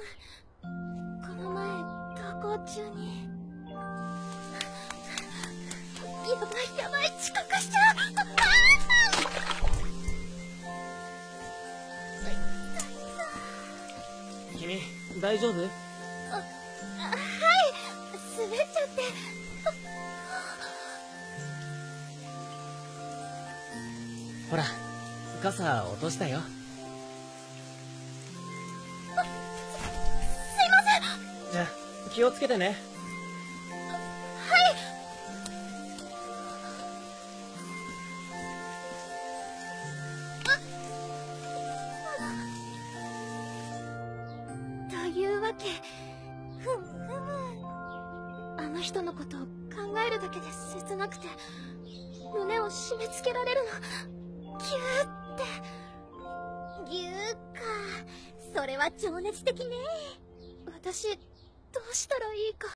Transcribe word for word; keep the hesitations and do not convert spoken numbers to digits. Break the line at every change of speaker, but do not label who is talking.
この前登校中にやばいやばい、遅刻しちゃう。
君大丈夫？
あ、はい、滑っちゃって。
ほら、傘落としたよ。
あ、す、すいません。
じゃあ気をつけてね。
はい。というわけ。ふむふむ。あの人のことを考えるだけで切なくて胸を締め付けられるの。ぎゅーってぎゅーか。それは情熱的ね。私どうしたらいいか。